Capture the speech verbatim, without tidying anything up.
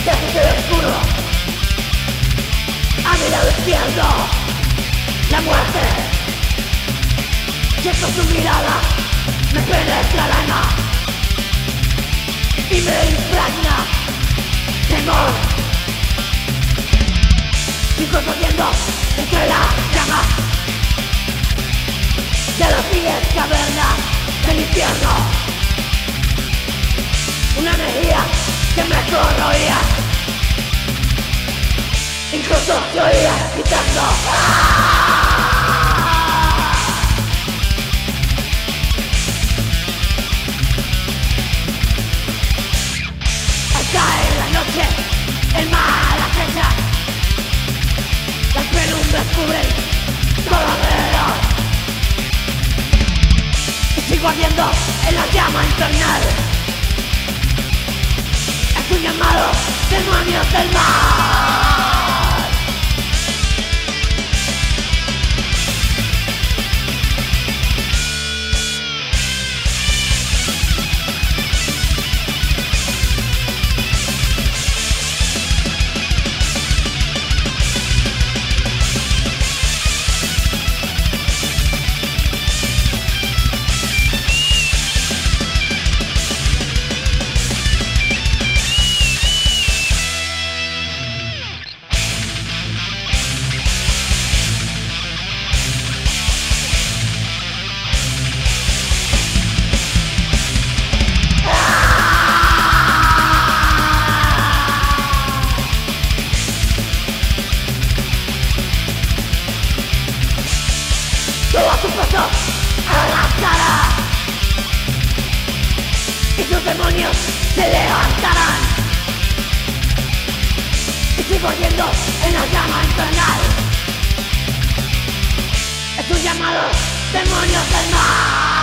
del futuro oscuro. A mi lado izquierdo, la muerte. Siento su mirada, me penetra el alma y me impregna temor. Sigo corriendo entre las llamas de las frías cavernas del infierno. Una energía que me corroía, incluso se oía gritando ¡ah! Al caer la noche, el mar acecha, las penumbras cubren todo alrededor y sigo ardiendo en la llama infernal. Es un llamado, demonios del mar. Todo su peso a la cara y sus demonios se levantarán y sigo yendo en la llama infernal. Es un llamado, demonios del mar.